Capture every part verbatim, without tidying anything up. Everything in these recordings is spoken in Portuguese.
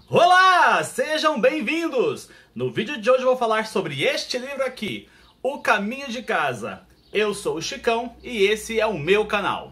Olá, sejam bem-vindos! No vídeo de hoje eu vou falar sobre este livro aqui, O Caminho de Casa. Eu sou o Chicão e esse é o meu canal.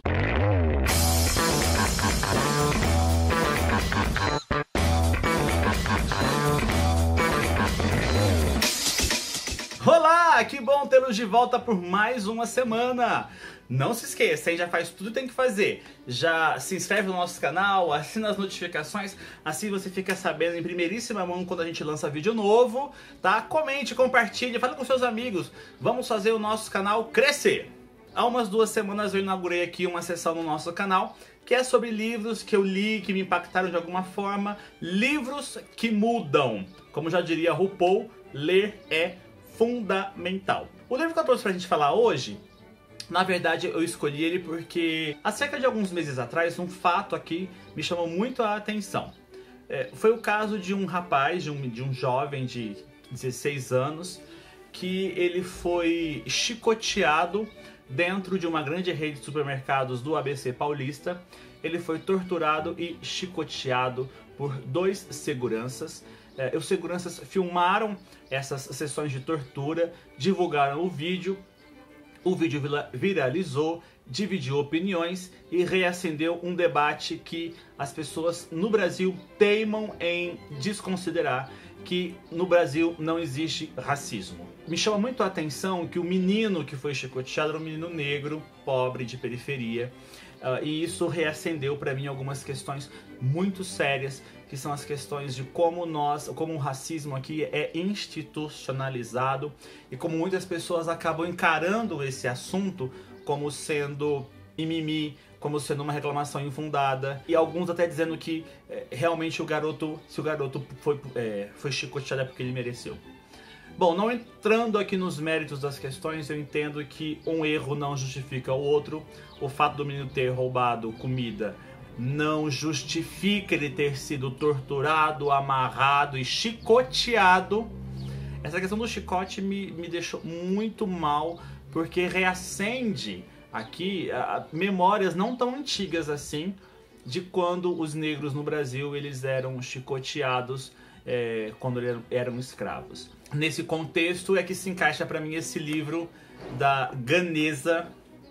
Olá, que bom tê-los de volta por mais uma semana. Não se esqueça, hein? Já faz tudo que tem que fazer. Já se inscreve no nosso canal, assina as notificações, assim você fica sabendo em primeiríssima mão quando a gente lança vídeo novo, tá? Comente, compartilhe, fale com seus amigos. Vamos fazer o nosso canal crescer. Há umas duas semanas eu inaugurei aqui uma sessão no nosso canal que é sobre livros que eu li, que me impactaram de alguma forma. Livros que mudam. Como já diria RuPaul, ler é fundamental. O livro que eu trouxe pra gente falar hoje, na verdade eu escolhi ele porque há cerca de alguns meses atrás um fato aqui me chamou muito a atenção. É, foi o caso de um rapaz, de um, de um jovem de dezesseis anos, que ele foi chicoteado dentro de uma grande rede de supermercados do A B C Paulista. Ele foi torturado e chicoteado por dois seguranças. É, os seguranças filmaram essas sessões de tortura, divulgaram o vídeo, o vídeo viralizou, dividiu opiniões e reacendeu um debate que as pessoas no Brasil teimam em desconsiderar, que no Brasil não existe racismo. Me chama muito a atenção que o menino que foi chicoteado era um menino negro, pobre, de periferia, uh, e isso reacendeu para mim algumas questões muito sérias, que são as questões de como nós, como o racismo aqui é institucionalizado e como muitas pessoas acabam encarando esse assunto como sendo mimimi, como sendo uma reclamação infundada, e alguns até dizendo que é, realmente o garoto, se o garoto foi, é, foi chicoteado é porque ele mereceu. Bom, não entrando aqui nos méritos das questões, eu entendo que um erro não justifica o outro. O fato do menino ter roubado comida não justifica ele ter sido torturado, amarrado e chicoteado. Essa questão do chicote me, me deixou muito mal, porque reacende aqui a, memórias não tão antigas assim de quando os negros no Brasil eles eram chicoteados é, quando eram, eram escravos. Nesse contexto é que se encaixa para mim esse livro da ganesa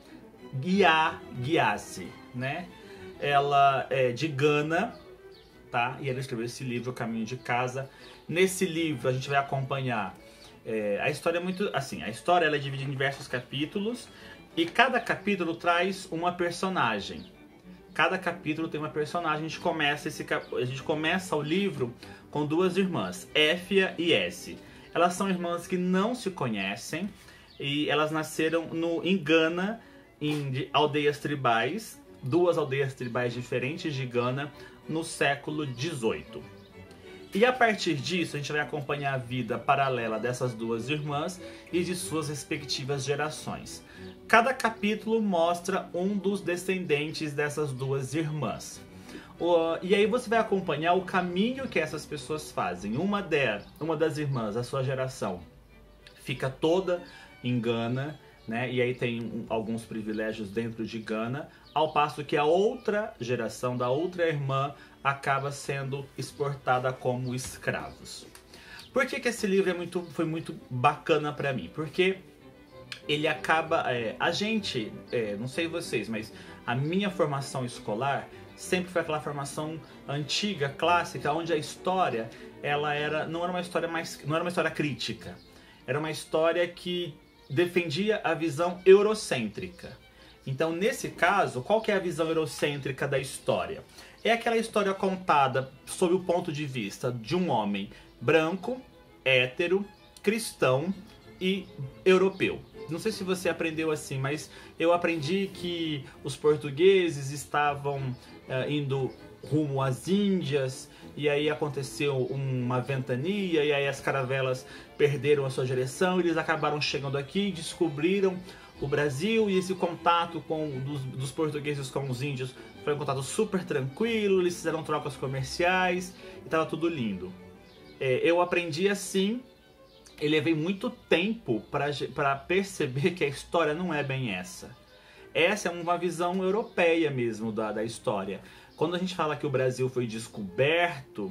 Yaa Gyasi, né? Ela é de Gana, tá? E ela escreveu esse livro, O Caminho de Casa. Nesse livro a gente vai acompanhar é, a história é muito assim. A história ela é dividida em diversos capítulos e cada capítulo traz uma personagem. Cada capítulo tem uma personagem. A gente começa esse a gente começa o livro com duas irmãs, Éfia e Essie. Elas são irmãs que não se conhecem e elas nasceram no em Gana, em aldeias tribais. Duas aldeias tribais diferentes de Gana no século dezoito. E a partir disso a gente vai acompanhar a vida paralela dessas duas irmãs e de suas respectivas gerações. Cada capítulo mostra um dos descendentes dessas duas irmãs. E aí você vai acompanhar o caminho que essas pessoas fazem. Uma, de, uma das irmãs, a sua geração, fica toda em Gana, né? E aí tem alguns privilégios dentro de Gana, ao passo que a outra geração da outra irmã acaba sendo exportada como escravos. Por que que esse livro é muito, foi muito bacana para mim? Porque ele acaba... É, a gente, é, não sei vocês, mas a minha formação escolar sempre foi aquela formação antiga, clássica, onde a história ela era, não era uma história mais, não era uma história crítica. Era uma história que defendia a visão eurocêntrica. Então, nesse caso, qual que é a visão eurocêntrica da história? É aquela história contada sob o ponto de vista de um homem branco, hétero, cristão e europeu. Não sei se você aprendeu assim, mas eu aprendi que os portugueses estavam uh, indo rumo às Índias, e aí aconteceu uma ventania, e aí as caravelas perderam a sua direção, eles acabaram chegando aqui, descobriram o Brasil, e esse contato com, dos, dos portugueses com os índios foi um contato super tranquilo, eles fizeram trocas comerciais, e estava tudo lindo. É, eu aprendi assim, e levei muito tempo para perceber que a história não é bem essa. Essa é uma visão europeia mesmo da, da história. Quando a gente fala que o Brasil foi descoberto,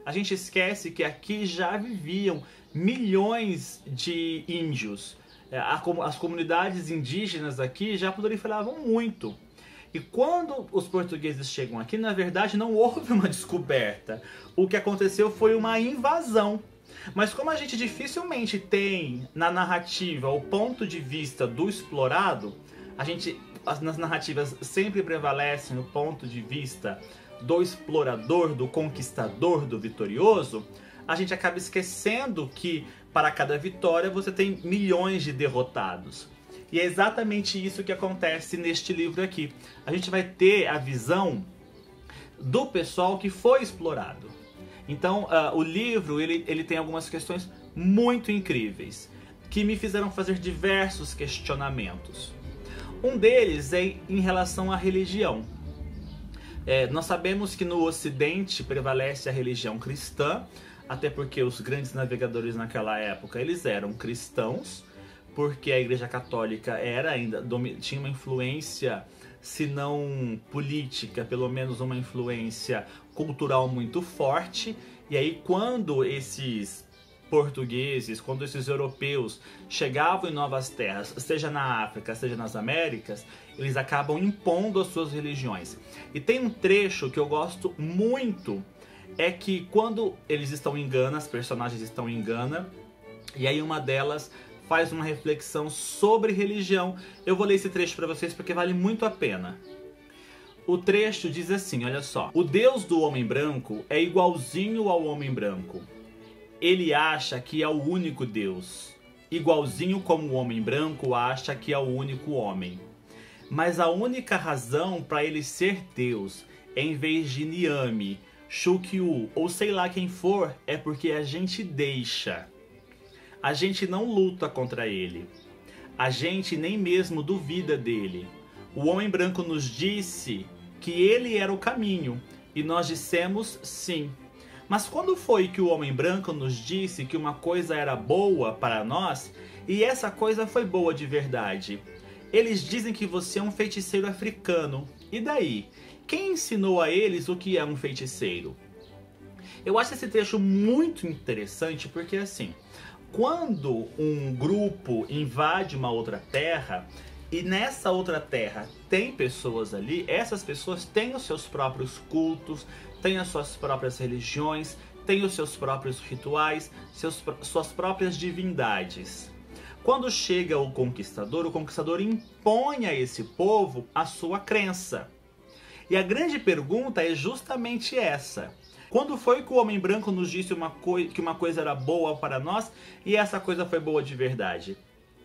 a gente esquece que aqui já viviam milhões de índios. As comunidades indígenas aqui já proliferavam muito. E quando os portugueses chegam aqui, na verdade não houve uma descoberta. O que aconteceu foi uma invasão. Mas como a gente dificilmente tem na narrativa o ponto de vista do explorado, a gente, nas narrativas sempre prevalecem o ponto de vista do explorador, do conquistador, do vitorioso, a gente acaba esquecendo que para cada vitória você tem milhões de derrotados. E é exatamente isso que acontece neste livro aqui. A gente vai ter a visão do pessoal que foi explorado. Então, uh, o livro ele, ele tem algumas questões muito incríveis, que me fizeram fazer diversos questionamentos. Um deles é em relação à religião. É, nós sabemos que no Ocidente prevalece a religião cristã, até porque os grandes navegadores naquela época eles eram cristãos, porque a Igreja Católica era ainda tinha uma influência, se não política, pelo menos uma influência cultural muito forte. E aí quando esses portugueses, quando esses europeus chegavam em novas terras, seja na África, seja nas Américas, eles acabam impondo as suas religiões. E tem um trecho que eu gosto muito, é que quando eles estão em Gana, as personagens estão em Gana, e aí uma delas faz uma reflexão sobre religião. Eu vou ler esse trecho para vocês porque vale muito a pena. O trecho diz assim, olha só. O Deus do homem branco é igualzinho ao homem branco. Ele acha que é o único Deus, igualzinho como o homem branco acha que é o único homem. Mas a única razão para ele ser Deus, em vez de Niame, Shukyu ou sei lá quem for, é porque a gente deixa. A gente não luta contra ele. A gente nem mesmo duvida dele. O homem branco nos disse que ele era o caminho e nós dissemos sim. Mas quando foi que o homem branco nos disse que uma coisa era boa para nós e essa coisa foi boa de verdade? Eles dizem que você é um feiticeiro africano. E daí? Quem ensinou a eles o que é um feiticeiro? Eu acho esse trecho muito interessante porque assim, quando um grupo invade uma outra terra e nessa outra terra tem pessoas ali, essas pessoas têm os seus próprios cultos, têm as suas próprias religiões, têm os seus próprios rituais, seus, suas próprias divindades. Quando chega o conquistador, o conquistador impõe a esse povo a sua crença. E a grande pergunta é justamente essa. Quando foi que o homem branco nos disse uma que uma coisa era boa para nós e essa coisa foi boa de verdade?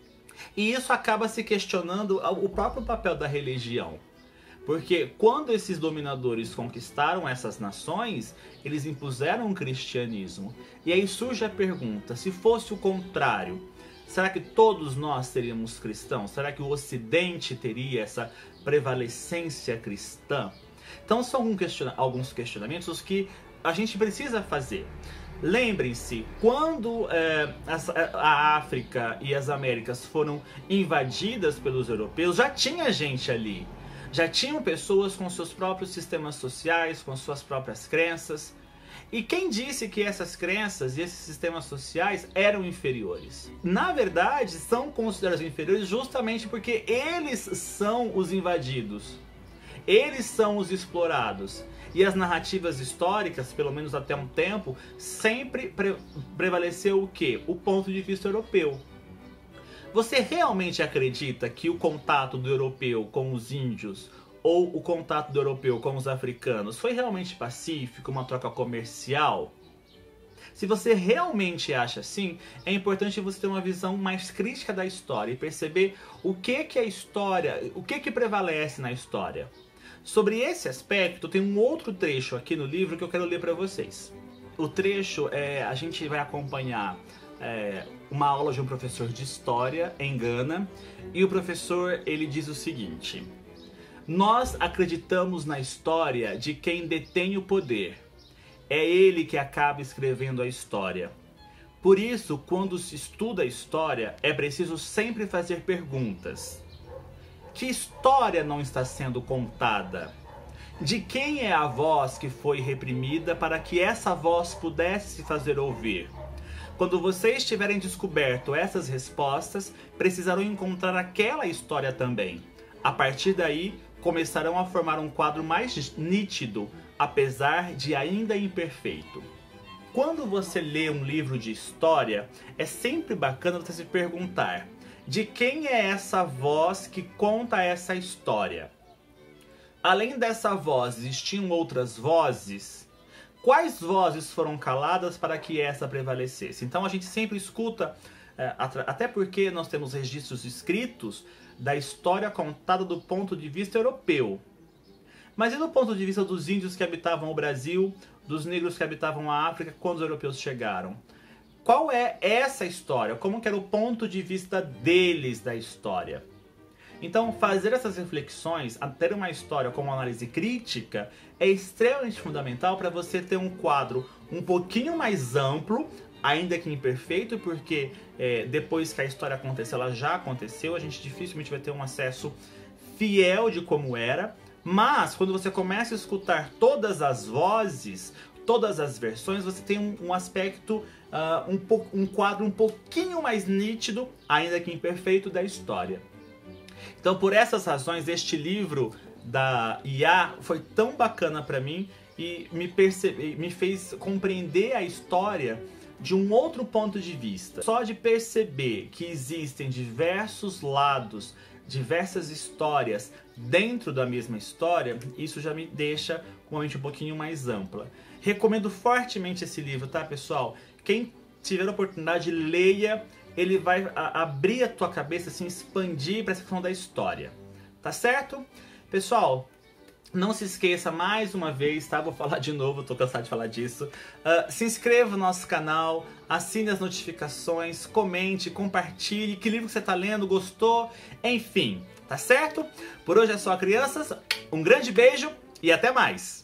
E isso acaba se questionando o próprio papel da religião. Porque quando esses dominadores conquistaram essas nações, eles impuseram o cristianismo. E aí surge a pergunta, se fosse o contrário, será que todos nós seríamos cristãos? Será que o Ocidente teria essa prevalecência cristã? Então são alguns questionamentos que a gente precisa fazer. Lembrem-se, quando é, a África e as Américas foram invadidas pelos europeus, já tinha gente ali. Já tinham pessoas com seus próprios sistemas sociais, com suas próprias crenças. E quem disse que essas crenças e esses sistemas sociais eram inferiores? Na verdade, são considerados inferiores justamente porque eles são os invadidos. Eles são os explorados. E as narrativas históricas, pelo menos até um tempo, sempre pre prevaleceu o quê? O ponto de vista europeu. Você realmente acredita que o contato do europeu com os índios ou o contato do europeu com os africanos foi realmente pacífico, uma troca comercial? Se você realmente acha assim, é importante você ter uma visão mais crítica da história e perceber o que que a história, o que que prevalece na história. Sobre esse aspecto, tem um outro trecho aqui no livro que eu quero ler para vocês. O trecho, é, a gente vai acompanhar é, uma aula de um professor de história em Gana, e o professor ele diz o seguinte: nós acreditamos na história de quem detém o poder. É ele que acaba escrevendo a história. Por isso, quando se estuda a história, é preciso sempre fazer perguntas. Que história não está sendo contada? De quem é a voz que foi reprimida para que essa voz pudesse se fazer ouvir? Quando vocês tiverem descoberto essas respostas, precisarão encontrar aquela história também. A partir daí, começarão a formar um quadro mais nítido, apesar de ainda imperfeito. Quando você lê um livro de história, é sempre bacana você se perguntar: de quem é essa voz que conta essa história? Além dessa voz, existiam outras vozes? Quais vozes foram caladas para que essa prevalecesse? Então a gente sempre escuta, até porque nós temos registros escritos da história contada do ponto de vista europeu. Mas e do ponto de vista dos índios que habitavam o Brasil, dos negros que habitavam a África quando os europeus chegaram? Qual é essa história? Como que era o ponto de vista deles da história? Então, fazer essas reflexões, ter uma história como análise crítica, é extremamente fundamental para você ter um quadro um pouquinho mais amplo, ainda que imperfeito, porque é, depois que a história aconteceu, ela já aconteceu, a gente dificilmente vai ter um acesso fiel de como era. Mas, quando você começa a escutar todas as vozes, todas as versões, você tem um, um aspecto, uh, um, um quadro um pouquinho mais nítido, ainda que imperfeito, da história. Então, por essas razões, este livro da I A foi tão bacana para mim e me, percebe, me fez compreender a história de um outro ponto de vista. Só de perceber que existem diversos lados, diversas histórias dentro da mesma história, isso já me deixa com a mente um pouquinho mais ampla. Recomendo fortemente esse livro, tá, pessoal? Quem tiver a oportunidade, leia. Ele vai a, abrir a tua cabeça, assim, expandir para essa questão da história. Tá certo? Pessoal, não se esqueça mais uma vez, tá? Vou falar de novo, tô cansado de falar disso. Uh, se inscreva no nosso canal, assine as notificações, comente, compartilhe. Que livro que você tá lendo, gostou? Enfim, tá certo? Por hoje é só, crianças. Um grande beijo e até mais!